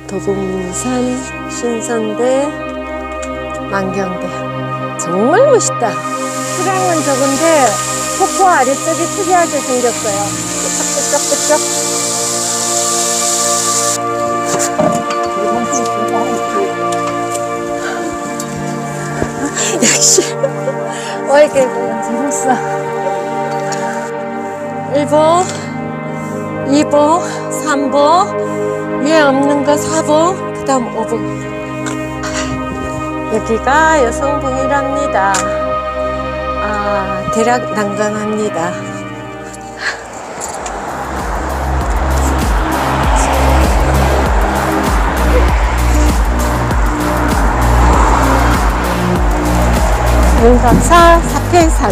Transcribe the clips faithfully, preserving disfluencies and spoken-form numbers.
도봉산, 신선대, 만경대. 정말 멋있다. 수량은 적은데 폭포 아래쪽이 특이하게 생겼어요. 끄적끄적끄적. 역시 어이게 재밌어. 일 번, 이 번, 삼 번, 위에 없는 거 사 번, 그 다음 오 번. 여기가 여성봉이랍니다. 아, 대략 난감합니다. 용각사 사패산.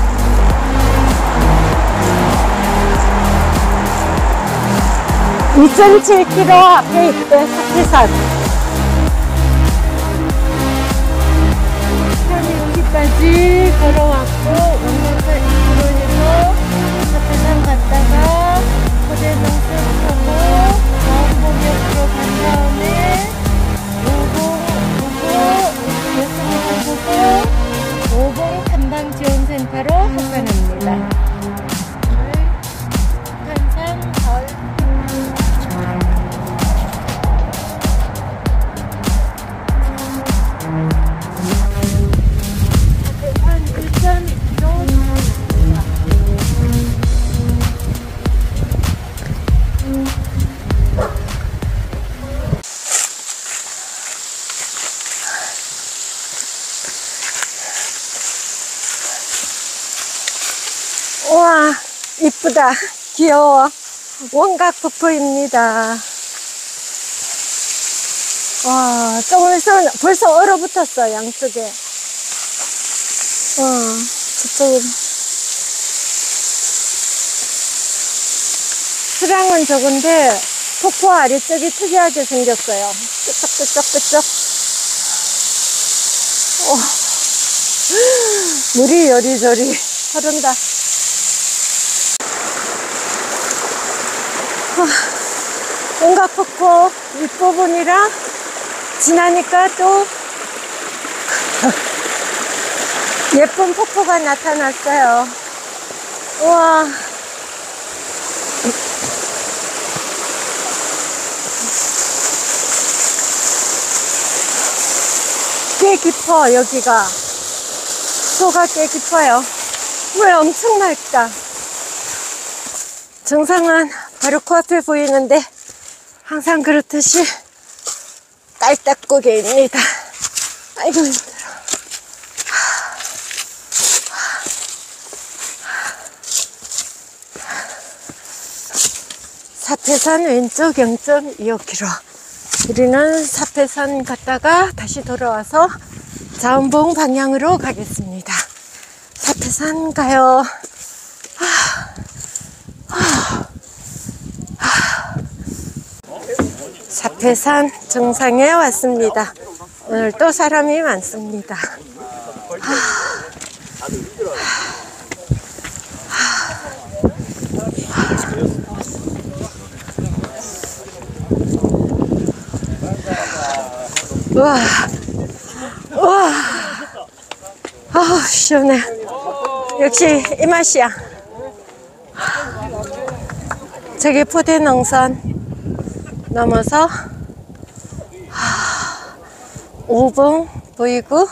이 점 칠 킬로미터 앞에 있대, 사패산. 삼일키까지 걸어왔고, 원래서 이 킬로미터에서 사패산 갔다가 호대농촌 보고 자원봉역으로 간 다음에 요거 보고 여성봉 보고 오봉 탐방지원센터로 접근합니다. 한산 덜 한 일 점 이 킬로미터. 우와, 이쁘다. 귀여워. 원각폭포입니다. 와, 조금 있으면 벌써 얼어붙었어, 양쪽에. 와, 저쪽으로. 수량은 적은데 폭포 아래쪽이 특이하게 생겼어요. 끄적끄적끄적. 어, 물이 요리조리 흐른다. 원각폭포 윗부분이라 지나니까 또 예쁜 폭포가 나타났어요. 우와. 꽤 깊어, 여기가. 소가 꽤 깊어요. 물 엄청 맑다. 정상은 바로 코앞에 보이는데 항상 그렇듯이 깔딱고개입니다. 아이고 힘들어. 사패산 왼쪽 영 점 이오 킬로미터. 우리는 사패산 갔다가 다시 돌아와서 자원봉 방향으로 가겠습니다. 사패산 가요. 사패산 정상에 왔습니다. 오늘 또 사람이 많습니다. 우와, 우와, 아우 시원해. 역시 이 맛이야. 저기 포대농선 넘어서 오봉 보이고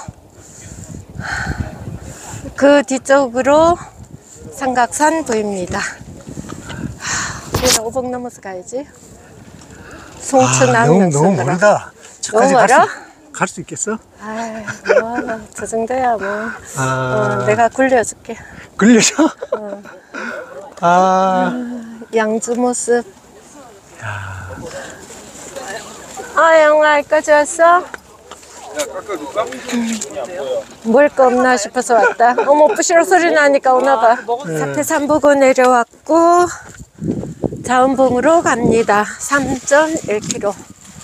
그 뒤쪽으로 삼각산 보입니다. 우리가 오봉 넘어서 가야지. 송춘 아, 너무, 너무 멀다. 너무 멀어? 갈 수 있겠어? 아이, 뭐, 저 정도야 뭐. 아... 어, 내가 굴려줄게. 굴려줘? 어. 아... 양주 모습. 야... 아, 영아, 여기까지 왔어? 먹을 거 없나 싶어서 왔다. 어머, 부시러 소리 나니까 오나봐. 네. 사패산 보고 내려왔고 자원봉으로 갑니다. 삼 점 일 킬로미터.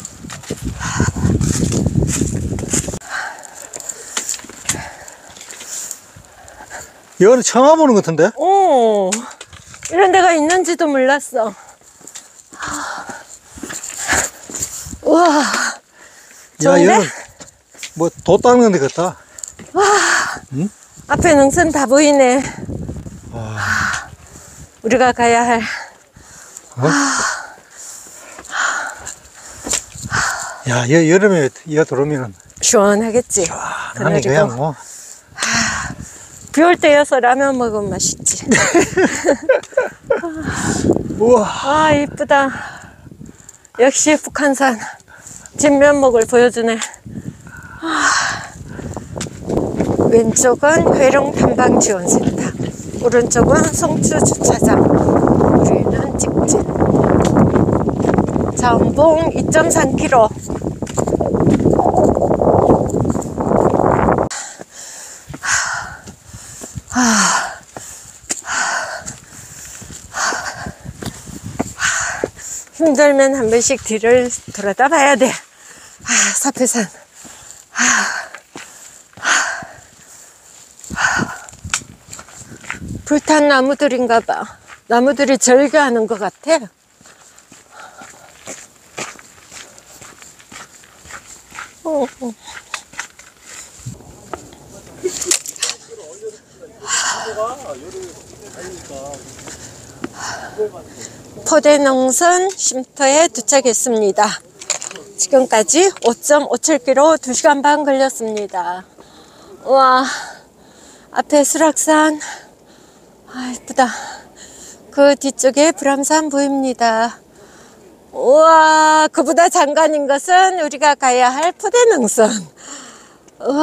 이거는 처음 와보는 것 같은데? 오, 이런 데가 있는지도 몰랐어. 우와. 야, 좋은데? 얘는 뭐도 닦는 데 같다. 앞에 능선 다 보이네. 와. 우리가 가야 할. 어? 야, 얘 여름에 얘가 들어오면은 시원하겠지. 아니 그냥 뭐. 비 올 때여서 라면 먹으면 맛있지. 우와. 아, 이쁘다. 역시 북한산 진면목을 보여주네. 아, 왼쪽은 회룡 탐방지원센터, 오른쪽은 송추 주차장. 우리는 직진. 자원봉 이 점 삼 킬로미터. 힘들면 한 번씩 뒤를 돌아다 봐야 돼. 아, 사패산. 아, 아, 불탄 나무들인가 봐. 나무들이 절규하는 것 같아. 어, 어. 포대농선 쉼터에 도착했습니다. 지금까지 오 점 오칠 킬로미터 두 시간 반 걸렸습니다. 우와, 앞에 수락산. 아, 이쁘다. 그 뒤쪽에 불암산 보입니다. 우와, 그보다 장관인 것은 우리가 가야 할 포대농선. 우와.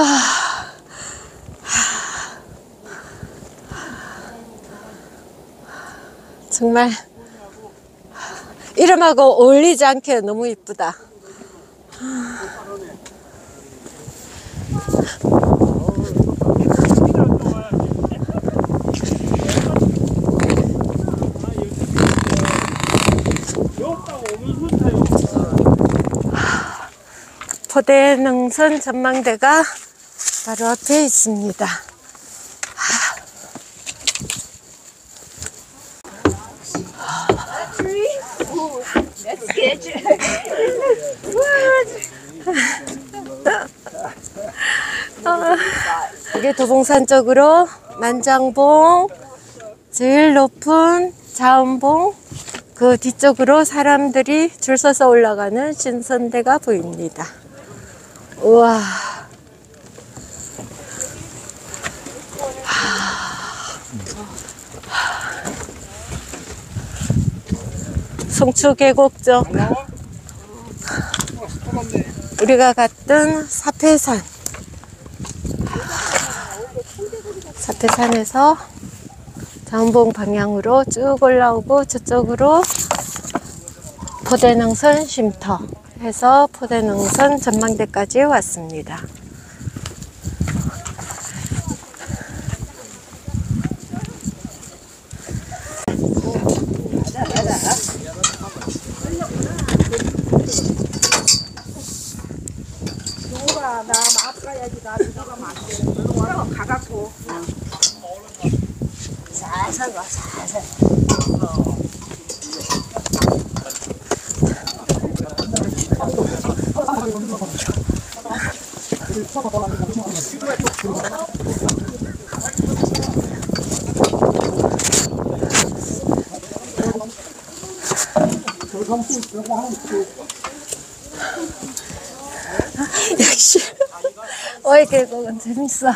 정말 이름하고 어울리지 않게 너무 이쁘다. 포대능선 전망대가 바로 앞에 있습니다. 이게 도봉산 쪽으로 만장봉, 제일 높은 자원봉, 그 뒤쪽으로 사람들이 줄 서서 올라가는 신선대가 보입니다. 우와. 송추 계곡쪽, 우리가 갔던 사패산, 사패산에서 자원봉 방향으로 쭉 올라오고 저쪽으로 포대능선 쉼터 해서 포대능선 전망대까지 왔습니다. 나 마음 가야지. 나 들어가면 안 돼. 가갖고. 살살 와, 살살. 역시 어이 계곡은 재밌어.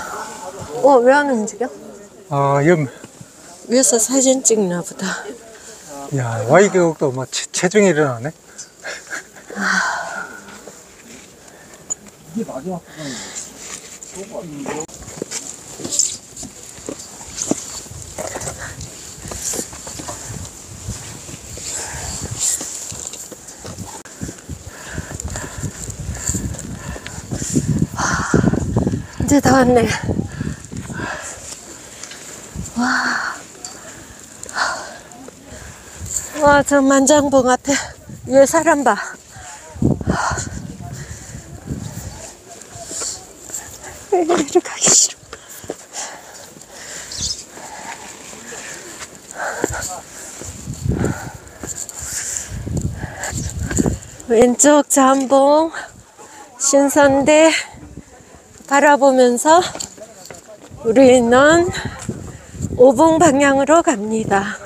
어, 왜 안 움직여? 아, 염. 위에서 사진 찍나 보다. 야, 와이 계곡도 뭐 체, 체중이 일어나네. 이게 마지막 이제 다 왔네. 와. 와, 저 만장봉 앞에 위에 사람 봐. 이리 가기 싫어. 왼쪽 잠봉 신선대 바라보면서 우리는 오봉 방향으로 갑니다.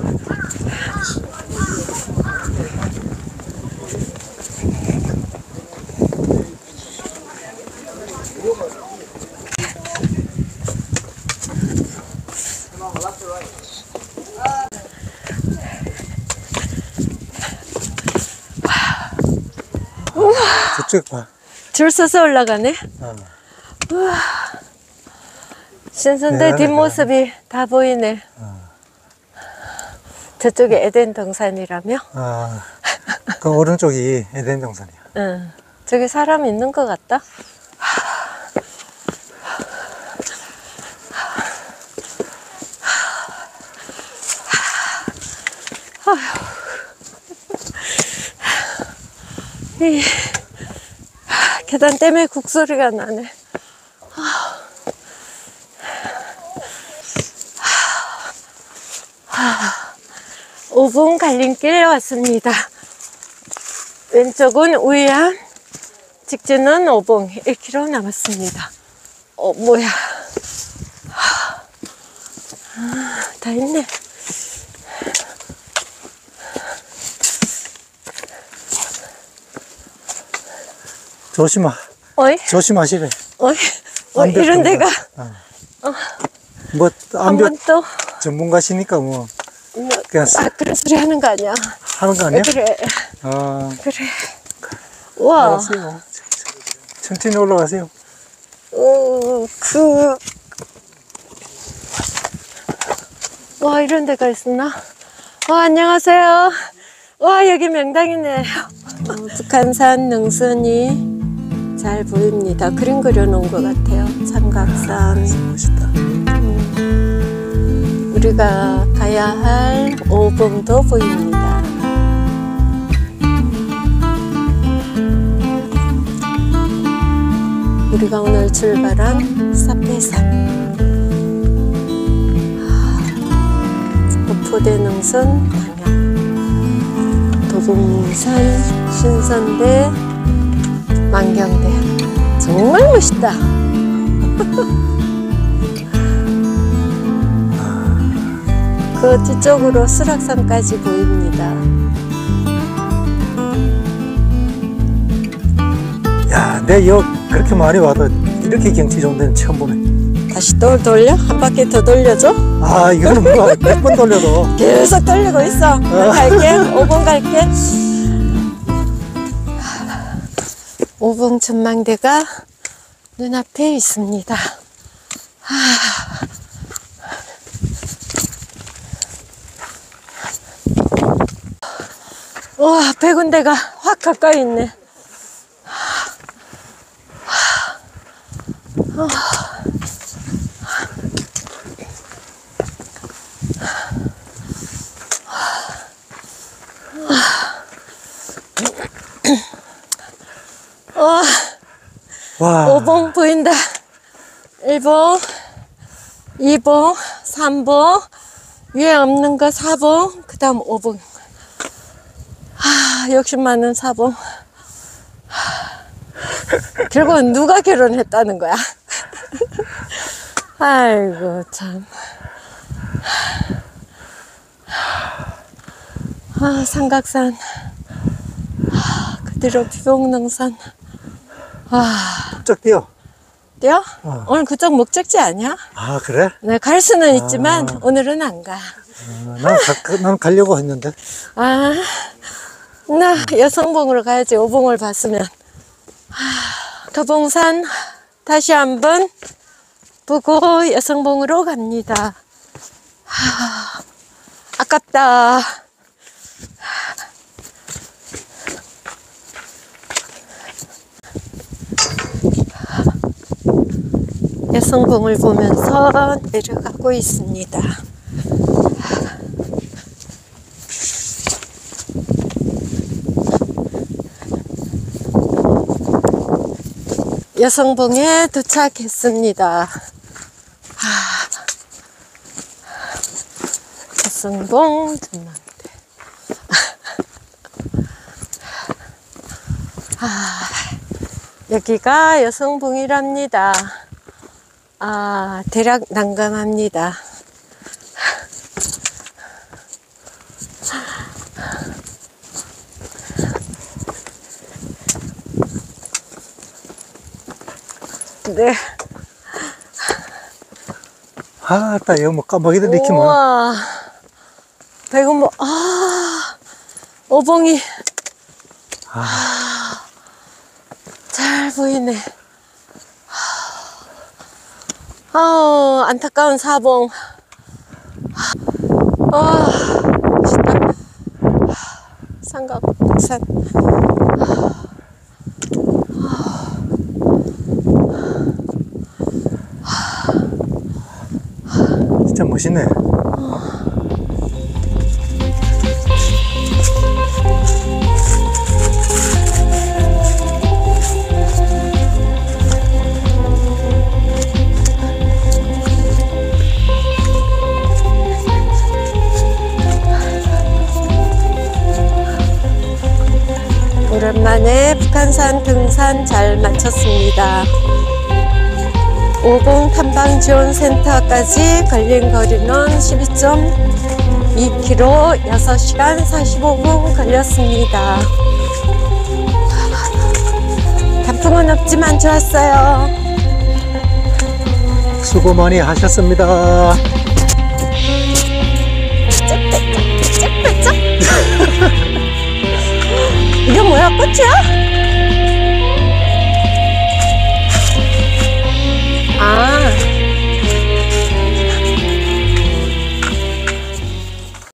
저쪽 봐. 줄 서서 올라가네. 어. 우와. 신선대 네, 뒷모습이 다 보이네. 어. 저쪽에 에덴 동산이라며? 아, 그 오른쪽이 에덴 동산이야. 응. 저기 사람 있는 것 같다. 이 계단 때문에 국소리가 나네. 오봉 갈림길에 왔습니다. 왼쪽은 우이안, 직진은 오봉 일 킬로미터 남았습니다. 어, 뭐야. 아, 다 있네. 조심하, 어이? 조심하시래. 어이? 어, 암벽 이런 데가. 전문가. 어. 뭐, 한 암벽 번 또. 전문가시니까 뭐, 뭐, 그냥 아, 그런 소리 하는 거 아니야. 하는 거 아니야? 그래, 어, 그래. 와, 올라가세요. 천천히 올라가세요. 어, 그, 와, 이런 데가 있었나? 와, 안녕하세요. 와, 여기 명당이네. 어, 북한산 능선이 잘 보입니다. 그림 그려놓은 것 같아요. 삼각산. 멋있다. 음, 우리가 가야 할 오봉도 보입니다. 우리가 오늘 출발한 사패산 포대능선 방향, 도봉산, 신선대, 만경대. 정말 멋있다. 그 뒤쪽으로 수락산까지 보입니다. 야, 내 여 그렇게 많이 와도 이렇게 경치 좋은 데는 처음 보네. 다시 또 돌려? 한 바퀴 더 돌려줘? 아, 이거는 뭐 몇 번 돌려도. 계속 돌리고 있어. 나 갈게. 오봉 갈게. 오봉 전망대가 눈앞에 있습니다. 와, 백 군데가 확 가까이 있네. 와, 와, 오봉 보인다. 일 봉, 이 봉, 삼 봉, 위에 없는 거 사 봉, 그 다음 오 봉. 하, 욕심 많은 사 봉. 결국은 누가 결혼했다는 거야? 아이고, 참. 아, 삼각산. 아, 그대로 비봉능선. 와, 쭉 뛰어. 뛰어? 어. 오늘 그쪽 목적지 아니야? 아, 그래? 네, 갈 수는 있지만 오늘은 안 가. 어, 난, 가, 난 가려고 했는데. 아, 나 여성봉으로 가야지. 오봉을 봤으면. 하, 도봉산 다시 한번 보고 여성봉으로 갑니다. 하, 아깝다. 여성봉을 보면서 내려가고 있습니다. 여성봉에 도착했습니다. 하, 여성봉 전망대. 아, 여기가 여성봉이랍니다. 아, 대략 난감합니다. 네. 아, 딱 이거 뭐 까마귀들 이렇게 많아. 우와. 백운봉, 아, 오봉이. 아, 잘 보이네. 아, 안타까운 사봉. 아, 멋있다. 삼각산. 진짜 멋있네. 오랜만에 북한산 등산 잘 마쳤습니다. 오봉 탐방지원센터까지 걸린 거리는 십이 점 이 킬로미터, 여섯 시간 사십오 분 걸렸습니다. 단풍은 없지만 좋았어요. 수고 많이 하셨습니다. 쩍쩍쩍쩍쩍. 이게 뭐야, 꽃이야?